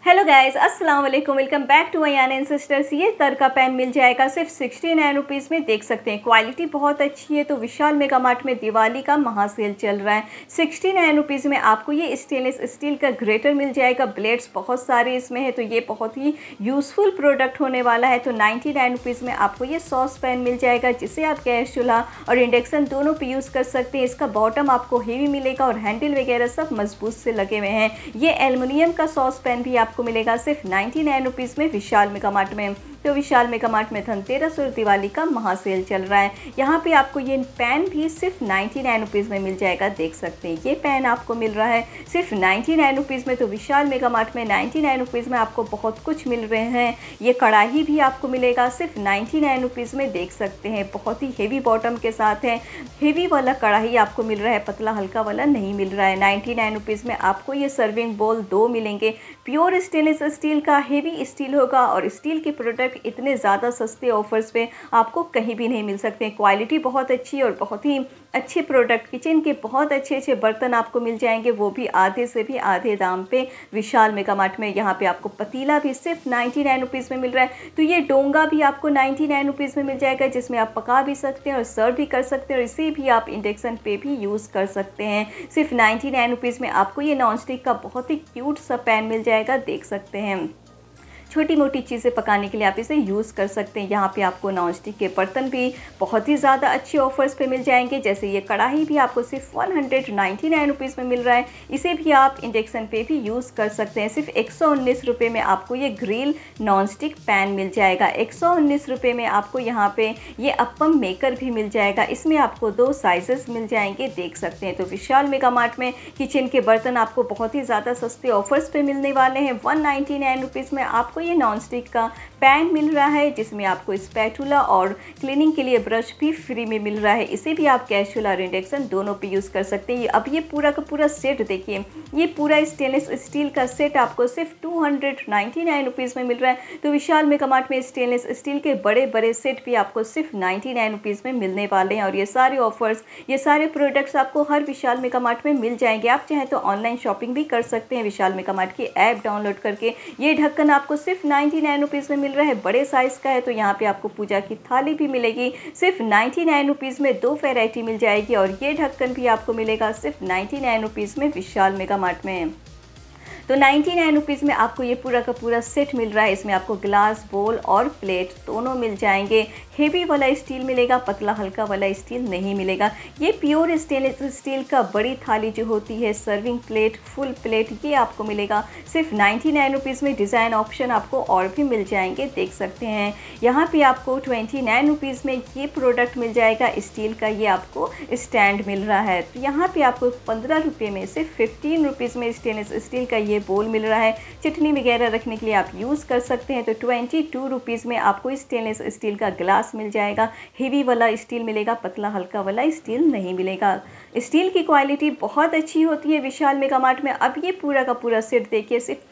Hello guys, अस्सलाम वालेकुम। Welcome back to यान एंड सिस्टर्स। ये तर का पेन मिल जाएगा सिर्फ 69 रुपीज़ में। देख सकते हैं क्वालिटी बहुत अच्छी है। तो विशाल मेगा मार्ट में दिवाली का महासेल चल रहा है। 69 रुपीज़ में आपको ये स्टेनलेस स्टील का ग्रेटर मिल जाएगा। ब्लेड्स बहुत सारे इसमें है, तो ये बहुत ही यूज़फुल प्रोडक्ट होने वाला है। तो 99 रुपीज़ में आपको ये सॉस पैन मिल जाएगा, जिसे आप गैस चूल्हा और इंडक्शन दोनों पे यूज़ कर सकते हैं। इसका बॉटम आपको हेवी मिलेगा और हैंडल वगैरह सब मजबूत से लगे हुए हैं। ये एल्युमिनियम का सॉस पैन भी आपको मिलेगा सिर्फ 99 रुपीज़ में विशाल मेगा मार्ट में। तो विशाल मेगा मार्ट में धनतेरस और दिवाली का महासेल चल रहा है। यहाँ पे आपको ये पैन भी सिर्फ 99 रुपीज़ में मिल जाएगा। देख सकते हैं ये पैन आपको मिल रहा है सिर्फ 99 रुपीज़ में। तो विशाल मेगा मार्ट में 99 रुपीज़ में आपको बहुत कुछ मिल रहे हैं। ये कढ़ाई भी आपको मिलेगा सिर्फ 99 रुपीज़ में। देख सकते हैं बहुत ही हेवी बॉटम के साथ है। हेवी वाला कढ़ाई आपको मिल रहा है, पतला हल्का वाला नहीं मिल रहा है। 99 रुपीज़ में आपको ये सर्विंग बोल 2 मिलेंगे। प्योर स्टेनलेस स्टील का हेवी स्टील होगा और स्टील के प्रोडक्ट इतने ज़्यादा सस्ते ऑफर्स पे आपको कहीं भी नहीं मिल सकते। क्वालिटी बहुत अच्छी और बहुत ही अच्छे प्रोडक्ट, किचन के बहुत अच्छे अच्छे बर्तन आपको मिल जाएंगे, वो भी आधे से भी आधे दाम पे विशाल मेगा मार्ट में। यहाँ पे आपको पतीला भी सिर्फ 99 रुपीज़ में मिल रहा है। तो ये डोंगा भी आपको 99 रुपीज़ में मिल जाएगा, जिसमें आप पका भी सकते हैं और सर्व भी कर सकते हैं, और इसे भी आप इंडक्शन पे भी यूज़ कर सकते हैं। सिर्फ 99 रुपीज़ में आपको ये नॉन स्टिक का बहुत ही क्यूट सा पैन मिल जाएगा। देख सकते हैं छोटी मोटी चीज़ें पकाने के लिए आप इसे यूज़ कर सकते हैं। यहाँ पे आपको नॉन स्टिक के बर्तन भी बहुत ही ज़्यादा अच्छे ऑफर्स पे मिल जाएंगे। जैसे ये कढ़ाई भी आपको सिर्फ 199 रुपीज़ में मिल रहा है। इसे भी आप इंडक्शन पे भी यूज़ कर सकते हैं। सिर्फ 119 रुपये में आपको ये ग्रिल नॉन स्टिक पैन मिल जाएगा। 119 रुपये में आपको यहाँ पे ये अप्पम मेकर भी मिल जाएगा। इसमें आपको 2 साइजेस मिल जाएंगे। देख सकते हैं तो विशाल मेगा मार्ट में किचन के बर्तन आपको बहुत ही ज़्यादा सस्ते ऑफर्स पे मिलने वाले हैं। 199 रुपीज़ में आपको ये नॉन स्टिक का पैन मिल रहा है, जिसमें आपको स्पैटुला और क्लीनिंग के लिए ब्रश भी फ्री में मिल रहा है। इसे भी आप गैस चूल्हा और इंडक्शन दोनों पे यूज़ कर सकते हैं। अब ये पूरा का पूरा सेट देखिए, ये पूरा स्टेनलेस स्टील का सेट आपको सिर्फ 299 रुपीज़ में मिल रहा है। तो विशाल मेगा मार्ट में स्टेनलेस स्टील के बड़े बड़े सेट भी आपको सिर्फ 99 रुपीज़ में मिलने वाले हैं। और ये सारे ऑफर्स, ये सारे प्रोडक्ट्स आपको हर विशाल मेगा मार्ट में मिल जाएंगे। आप चाहें तो ऑनलाइन शॉपिंग भी कर सकते हैं विशाल मेगा मार्ट की ऐप डाउनलोड करके। ये ढक्कन आपको सिर्फ 99 रुपीज़ में मिल रहा है, बड़े साइज़ का है। तो यहाँ पे आपको पूजा की थाली भी मिलेगी सिर्फ 99 रुपीज़ में। 2 वैरायटी मिल जाएगी। और ये ढक्कन भी आपको मिलेगा सिर्फ 99 रुपीज़ में विशाल मेगा मार्ट में। तो 99 रुपीज़ में आपको ये पूरा का पूरा सेट मिल रहा है। इसमें आपको ग्लास, बोल और प्लेट दोनों मिल जाएंगे। हेवी वाला स्टील मिलेगा, पतला हल्का वाला स्टील नहीं मिलेगा। ये प्योर स्टेनलेस स्टील का बड़ी थाली जो होती है, सर्विंग प्लेट, फुल प्लेट, ये आपको मिलेगा सिर्फ 99 रुपीज़ में। डिज़ाइन ऑप्शन आपको और भी मिल जाएंगे। देख सकते हैं यहाँ पे आपको 29 रुपीज़ में ये प्रोडक्ट मिल जाएगा स्टील का। ये आपको स्टैंड मिल रहा है। तो यहाँ पे आपको 15 रुपये में सिर्फ 15 रुपीज़ में स्टेनलेस स्टील का ये बोल मिल रहा है। चटनी वगैरह रखने के लिए आप यूज़ कर सकते हैं। तो 22 रुपीज़ में आपको स्टेनलेस स्टील का ग्लास मिल जाएगा। हेवी वाला स्टील मिलेगा, पतला हल्का वाला स्टील नहीं मिलेगा। स्टील की क्वालिटी बहुत अच्छी होती है विशाल मेगा मार्ट में। अब ये पूरा का पूरा सेट देखिए, सिर्फ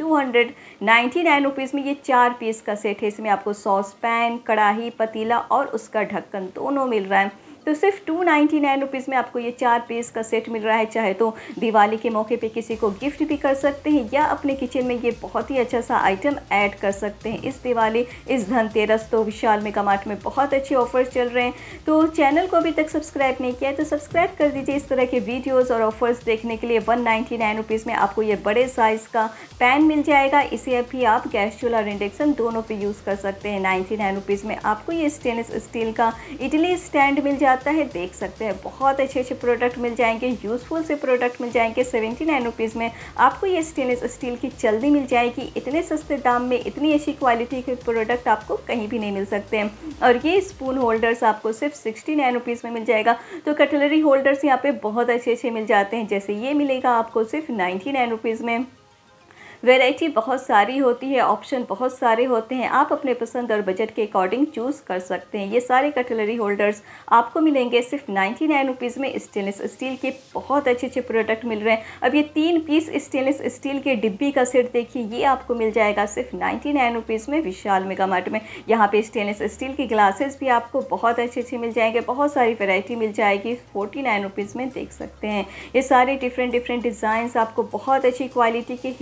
299 रुपीज़ में ये 4 पीस का सेट है। इसमें आपको सॉस पैन, कढ़ाई, पतीला और उसका ढक्कन दोनों मिल रहा है। तो सिर्फ 299 रुपीज़ में आपको ये 4 पीस का सेट मिल रहा है। चाहे तो दिवाली के मौके पे किसी को गिफ्ट भी कर सकते हैं, या अपने किचन में ये बहुत ही अच्छा सा आइटम ऐड कर सकते हैं इस दिवाली, इस धनतेरस। तो विशाल मेगा मार्ट में बहुत अच्छे ऑफर्स चल रहे हैं। तो चैनल को अभी तक सब्सक्राइब नहीं किया है तो सब्सक्राइब कर दीजिए इस तरह के वीडियोज़ और ऑफर्स देखने के लिए। 199 रुपीज़ में आपको ये बड़े साइज़ का पैन मिल जाएगा। इसे भी आप गैस चूल्हा और इंडक्शन दोनों पे यूज़ कर सकते हैं। 99 रुपीज़ में आपको ये स्टेनलेस स्टील का इडली स्टैंड मिल आता है। देख सकते हैं बहुत अच्छे अच्छे प्रोडक्ट मिल जाएंगे, यूज़फुल से प्रोडक्ट मिल जाएंगे। 79 रुपीज़ में आपको ये स्टेनलेस स्टील की चल्दी मिल जाएगी। इतने सस्ते दाम में इतनी अच्छी क्वालिटी के प्रोडक्ट आपको कहीं भी नहीं मिल सकते हैं। और ये स्पून होल्डर्स आपको सिर्फ 69 रुपीज़ में मिल जाएगा। तो कटलरी होल्डर्स यहाँ पे बहुत अच्छे अच्छे मिल जाते हैं। जैसे ये मिलेगा आपको सिर्फ 99 रुपीज़ में। वैरायटी बहुत सारी होती है, ऑप्शन बहुत सारे होते हैं, आप अपने पसंद और बजट के अकॉर्डिंग चूज़ कर सकते हैं। ये सारे कटलरी होल्डर्स आपको मिलेंगे सिर्फ 99 रुपीज़ में। स्टेनलेस स्टील के बहुत अच्छे अच्छे प्रोडक्ट मिल रहे हैं। अब ये 3 पीस स्टेनलेस स्टील के डिब्बी का सेट देखिए, ये आपको मिल जाएगा सिर्फ 99 रुपीज़ में विशाल मेगा मार्ट में। यहाँ पे स्टेनलेस स्टील की ग्लासेस भी आपको बहुत अच्छे अच्छे मिल जाएंगे, बहुत सारी वैरायटी मिल जाएगी 49 रुपीज़ में। देख सकते हैं ये सारे डिफरेंट डिफरेंट डिज़ाइंस आपको बहुत अच्छी क्वालिटी के हेवी वाला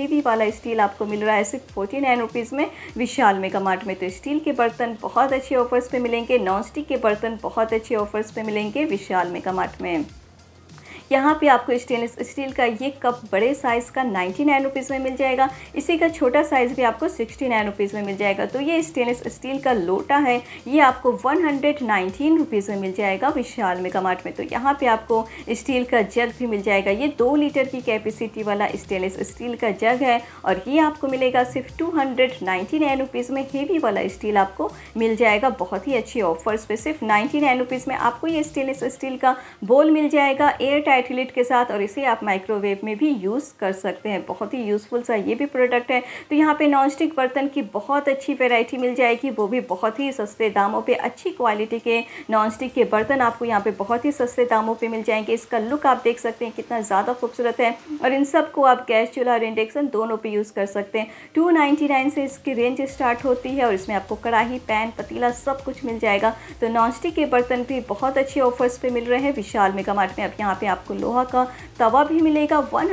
वाला स्टील आपको मिल रहा है सिर्फ 49 रुपीज़ में विशाल मेगा मार्ट में। तो स्टील के बर्तन बहुत अच्छे ऑफर्स पे मिलेंगे, नॉन स्टिक के बर्तन बहुत अच्छे ऑफर्स पे मिलेंगे विशाल मेगा मार्ट में। यहाँ पे आपको स्टेनलेस स्टील का ये कप बड़े साइज़ का 99 रुपीज़ में मिल जाएगा। इसी का छोटा साइज़ भी आपको 69 रुपीज़ में मिल जाएगा। तो ये स्टेनलेस स्टील का लोटा है, ये आपको 119 रुपीज़ में मिल जाएगा विशाल मेगा मार्ट में। तो यहाँ पे आपको स्टील का जग भी मिल जाएगा। ये 2 लीटर की कैपेसिटी वाला स्टेनलेस स्टील का जग है और ये आपको मिलेगा सिर्फ 299 रुपीज़ में। हेवी वाला स्टील आपको मिल जाएगा बहुत ही अच्छे ऑफर्स पे। सिर्फ 99 रुपीज़ में आपको ये स्टेनलेस स्टील का बोल मिल जाएगा एयर टाइट लिड के साथ, और इसे आप माइक्रोवेव में भी यूज़ कर सकते हैं। बहुत ही यूज़फुल सा ये भी प्रोडक्ट है। तो यहाँ पे नॉनस्टिक बर्तन की बहुत अच्छी वैरायटी मिल जाएगी, वो भी बहुत ही सस्ते दामों पे। अच्छी क्वालिटी के नॉनस्टिक के बर्तन आपको यहाँ पे बहुत ही सस्ते दामों पे मिल जाएंगे। इसका लुक आप देख सकते हैं कितना ज़्यादा खूबसूरत है, और इन सब को आप गैस चूल्हा और इंडक्शन दोनों पे यूज़ कर सकते हैं। 299 से इसकी रेंज स्टार्ट होती है, और इसमें आपको कढ़ाई, पैन, पतीला सब कुछ मिल जाएगा। तो नॉनस्टिक के बर्तन भी बहुत अच्छे ऑफर्स पे मिल रहे हैं विशाल मेगा मार्ट में। अब यहाँ पे आपको लोहा का तवा भी मिलेगा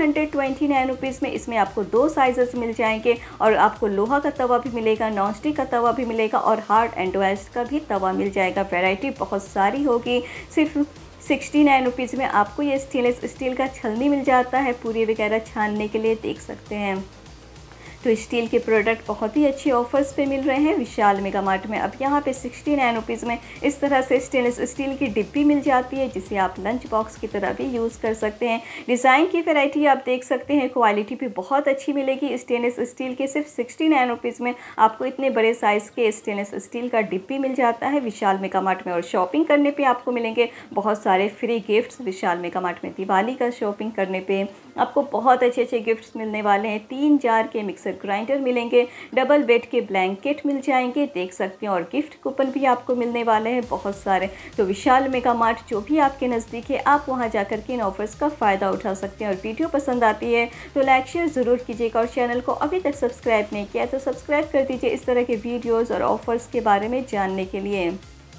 129 रुपीज़ में। इसमें आपको 2 साइजेस मिल जाएंगे, और आपको लोहा का तवा भी मिलेगा, नॉनस्टिक का तवा भी मिलेगा, और हार्ड एंडवाइस का भी तवा मिल जाएगा। वैरायटी बहुत सारी होगी। सिर्फ 69 रुपीज़ में आपको ये स्टेनलेस स्टील का छलनी मिल जाता है पूरी वगैरह छानने के लिए, देख सकते हैं। तो स्टील के प्रोडक्ट बहुत ही अच्छे ऑफर्स पे मिल रहे हैं विशाल मेगा मार्ट में। अब यहाँ पे 69 रुपीज़ में इस तरह से स्टेनलेस स्टील की डिब्बी मिल जाती है, जिसे आप लंच बॉक्स की तरह भी यूज़ कर सकते हैं। डिज़ाइन की वैरायटी आप देख सकते हैं, क्वालिटी भी बहुत अच्छी मिलेगी। स्टेनलेस स्टील के सिर्फ 69 रुपीज़ में आपको इतने बड़े साइज़ के स्टेनलेस स्टील का डिब्बी मिल जाता है विशाल मेगा मार्ट में। और शॉपिंग करने पर आपको मिलेंगे बहुत सारे free gifts Vishal Mega Mart में। दिवाली का शॉपिंग करने पर आपको बहुत अच्छे अच्छे गिफ्ट्स मिलने वाले हैं। 3 जार के मिक्सर ग्राइंडर मिलेंगे, डबल बेड के ब्लैंकेट मिल जाएंगे, देख सकते हैं, और गिफ्ट कूपन भी आपको मिलने वाले हैं बहुत सारे। तो विशाल मेगा मार्ट जो भी आपके नज़दीक है, आप वहां जाकर के इन ऑफर्स का फ़ायदा उठा सकते हैं। और वीडियो पसंद आती है तो लाइक शेयर ज़रूर कीजिएगा, और चैनल को अभी तक सब्सक्राइब नहीं किया तो सब्सक्राइब कर दीजिए इस तरह के वीडियोज़ और ऑफर्स के बारे में जानने के लिए।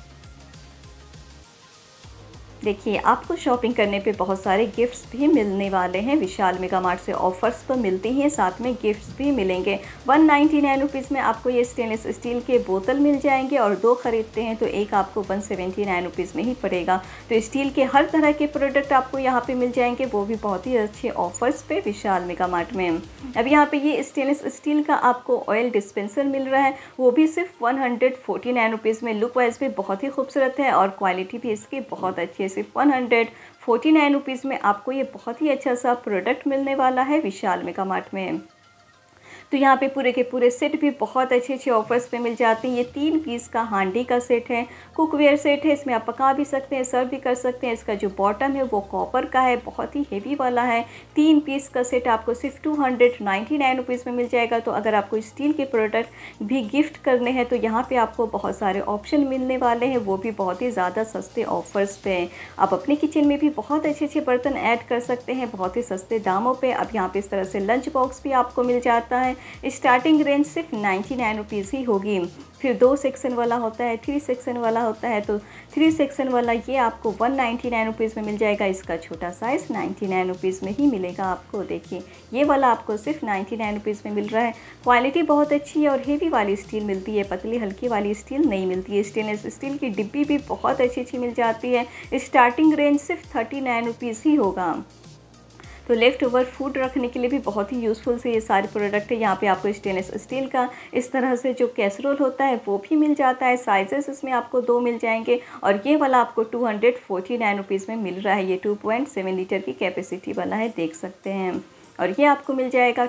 देखिए, आपको शॉपिंग करने पे बहुत सारे गिफ्ट्स भी मिलने वाले हैं विशाल मेगा मार्ट से। ऑफर्स तो मिलती हैं, साथ में गिफ्ट्स भी मिलेंगे। 199 रुपीज़ में आपको ये स्टेनलेस स्टील के बोतल मिल जाएंगे, और 2 खरीदते हैं तो एक आपको 179 रुपीज़ में ही पड़ेगा। तो स्टील के हर तरह के प्रोडक्ट आपको यहाँ पे मिल जाएंगे, वो भी बहुत ही अच्छे ऑफर्स पे विशाल मेगा मार्ट में। अब यहाँ पे ये स्टेनलेस स्टील का आपको ऑयल डिस्पेंसर मिल रहा है, वो भी सिर्फ 149 रुपीज़ में। लुक वाइज भी बहुत ही खूबसूरत है, और क्वालिटी भी इसकी बहुत अच्छी है। सिर्फ 149 रुपीज़ में आपको ये बहुत ही अच्छा सा प्रोडक्ट मिलने वाला है विशाल मेगा मार्ट में। तो यहाँ पे पूरे के पूरे सेट भी बहुत अच्छे अच्छे ऑफर्स पे मिल जाते हैं। ये 3 पीस का हांडी का सेट है, कुकवेयर सेट है। इसमें आप पका भी सकते हैं, सर्व भी कर सकते हैं। इसका जो बॉटम है वो कॉपर का है, बहुत ही हेवी वाला है। 3 पीस का सेट आपको सिर्फ 299 रुपीज़ में मिल जाएगा। तो अगर आपको स्टील के प्रोडक्ट भी गिफ्ट करने हैं तो यहाँ पर आपको बहुत सारे ऑप्शन मिलने वाले हैं, वो भी बहुत ही ज़्यादा सस्ते ऑफर्स पे। आप अपने किचन में भी बहुत अच्छे अच्छे बर्तन ऐड कर सकते हैं बहुत ही सस्ते दामों पर। अब यहाँ पर इस तरह से लंच बॉक्स भी आपको मिल जाता है। स्टार्टिंग रेंज सिर्फ 99 रुपीज़ ही होगी। फिर 2 सेक्शन वाला होता है, 3 सेक्शन वाला होता है। तो 3 सेक्शन वाला ये आपको 199 रुपीज़ में मिल जाएगा। इसका छोटा साइज़ 99 रुपीज़ में ही मिलेगा आपको। देखिए, ये वाला आपको सिर्फ 99 रुपीज़ में मिल रहा है। क्वालिटी बहुत अच्छी है, और हेवी वाली स्टील मिलती है, पतली हल्की वाली स्टील नहीं मिलती है। स्टेनलेस स्टील की डिब्बी भी बहुत अच्छी अच्छी मिल जाती है। स्टार्टिंग रेंज सिर्फ 39 रुपीज़ ही होगा। तो लेफ़्ट ओवर फूड रखने के लिए भी बहुत ही यूज़फुल से ये सारे प्रोडक्ट है। यहाँ पे आपको स्टेनलेस स्टील का इस तरह से जो कैसरोल होता है वो भी मिल जाता है। साइजेस इसमें आपको 2 मिल जाएंगे, और ये वाला आपको 249 रुपीज़ में मिल रहा है। ये 2.7 लीटर की कैपेसिटी वाला है, देख सकते हैं। और ये आपको मिल जाएगा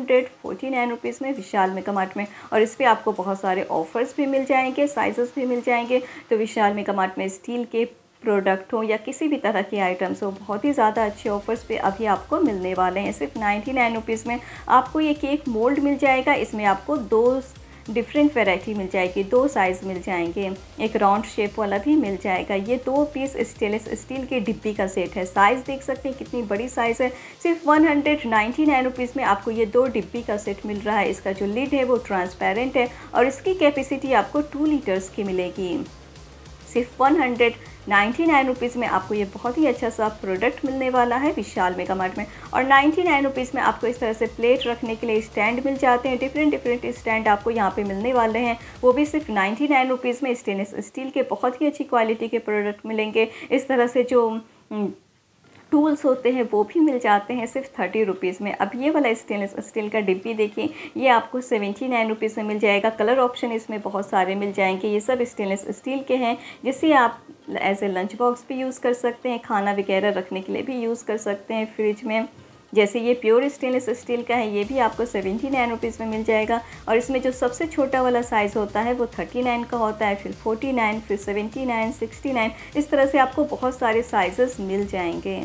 249 रुपीज़ में विशाल मेगा मार्ट में। और इस पर आपको बहुत सारे ऑफर्स भी मिल जाएंगे, साइजेस भी मिल जाएंगे। तो विशाल मेगा मार्ट में स्टील के प्रोडक्ट हो या किसी भी तरह के आइटम्स हो, बहुत ही ज़्यादा अच्छे ऑफर्स पे अभी आपको मिलने वाले हैं। सिर्फ 99 रुपीज़ में आपको ये केक मोल्ड मिल जाएगा। इसमें आपको 2 डिफरेंट वैरायटी मिल जाएगी, 2 साइज़ मिल जाएंगे, एक राउंड शेप वाला भी मिल जाएगा। ये 2 पीस स्टेनलेस स्टील के डिब्बी का सेट है। साइज़ देख सकते हैं कितनी बड़ी साइज़ है। सिर्फ 199 रुपीज़ में आपको ये 2 डिब्बी का सेट मिल रहा है। इसका जो लिड है वो ट्रांसपेरेंट है, और इसकी कैपेसिटी आपको 2 लीटर्स की मिलेगी। सिर्फ 199 रुपीज़ में आपको ये बहुत ही अच्छा सा प्रोडक्ट मिलने वाला है विशाल मेगा मार्ट में। और 99 रुपीज़ में आपको इस तरह से प्लेट रखने के लिए स्टैंड मिल जाते हैं। डिफरेंट स्टैंड आपको यहाँ पे मिलने वाले हैं, वो भी सिर्फ 99 रुपीज़ में। स्टेनलेस स्टील के बहुत ही अच्छी क्वालिटी के प्रोडक्ट मिलेंगे। इस तरह से जो टूल्स होते हैं वो भी मिल जाते हैं सिर्फ 30 रुपीज़ में। अब ये वाला स्टेनलेस स्टील का डिब्बी देखिए, ये आपको 79 रुपीज़ में मिल जाएगा। कलर ऑप्शन इसमें बहुत सारे मिल जाएंगे। ये सब स्टेनलेस स्टील के हैं, जिसे आप एज ए लंच बॉक्स भी यूज़ कर सकते हैं, खाना वगैरह रखने के लिए भी यूज़ कर सकते हैं फ्रिज में। जैसे ये प्योर स्टेनलेस स्टील का है, ये भी आपको 79 रुपीज़ में मिल जाएगा। और इसमें जो सबसे छोटा वाला साइज़ होता है वो 39 का होता है, फिर 49, फिर 79, 69, इस तरह से आपको बहुत सारे साइज़ेस मिल जाएंगे।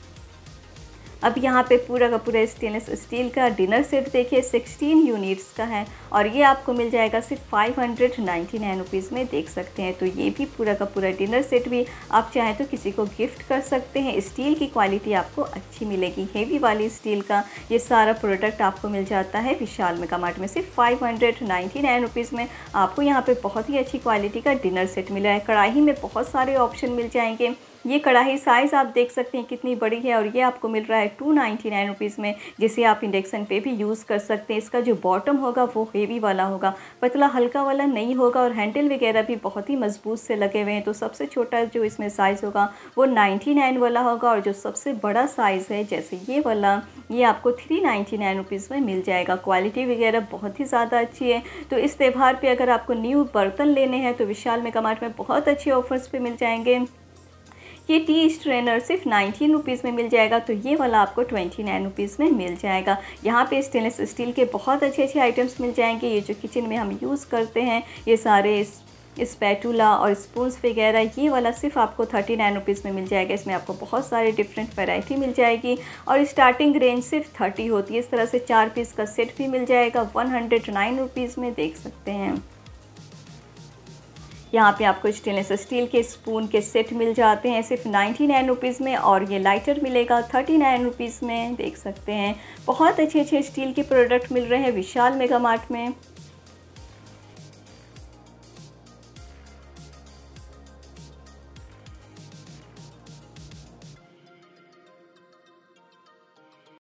अब यहाँ पे पूरा का पूरा स्टेनलेस स्टील का डिनर सेट देखिए, 16 यूनिट्स का है और ये आपको मिल जाएगा सिर्फ 599 रुपीज़ में, देख सकते हैं। तो ये भी पूरा का पूरा डिनर सेट भी आप चाहें तो किसी को गिफ्ट कर सकते हैं। स्टील की क्वालिटी आपको अच्छी मिलेगी, हेवी वाली स्टील का ये सारा प्रोडक्ट आपको मिल जाता है विशाल मेगा मार्ट में। सिर्फ 599 रुपीज़ में आपको यहाँ पर बहुत ही अच्छी क्वालिटी का डिनर सेट मिला है। कढ़ाई में बहुत सारे ऑप्शन मिल जाएंगे। ये कढ़ाई साइज़ आप देख सकते हैं कितनी बड़ी है और ये आपको मिल रहा है 299 रुपीज़ में, जिसे आप इंडक्शन पे भी यूज़ कर सकते हैं। इसका जो बॉटम होगा वो हेवी वाला होगा, पतला हल्का वाला नहीं होगा। और हैंडल वगैरह भी बहुत ही मजबूत से लगे हुए हैं। तो सबसे छोटा जो इसमें साइज़ होगा वो 99 वाला होगा और जो सबसे बड़ा साइज़ है जैसे ये वाला, ये आपको 399 रुपीज़ में मिल जाएगा। क्वालिटी वगैरह बहुत ही ज़्यादा अच्छी है। तो इस त्यौहार पर अगर आपको न्यू बर्तन लेने हैं तो विशाल मेगा मार्ट में बहुत अच्छे ऑफर्स पे मिल जाएंगे। ये टी स्ट्रेनर सिर्फ 19 रुपीज़ में मिल जाएगा, तो ये वाला आपको 29 रुपीज़ में मिल जाएगा। यहाँ पे स्टेनलेस स्टील के बहुत अच्छे आइटम्स मिल जाएंगे। ये जो किचन में हम यूज़ करते हैं, ये सारे स्पैटुला और स्पून्स वगैरह, ये वाला सिर्फ आपको 39 रुपीज़ में मिल जाएगा। इसमें आपको बहुत सारे डिफरेंट वैरायटी मिल जाएगी और स्टार्टिंग रेंज सिर्फ 30 होती है। इस तरह से 4 पीस का सेट भी मिल जाएगा 109 रुपीज़ में, देख सकते हैं। यहाँ पे आपको स्टेनलेस स्टील के स्पून के सेट मिल जाते हैं सिर्फ 99 रुपीज़ में और ये लाइटर मिलेगा 39 रुपीज़ में, देख सकते हैं। बहुत अच्छे स्टील के प्रोडक्ट मिल रहे हैं विशाल मेगा मार्ट में।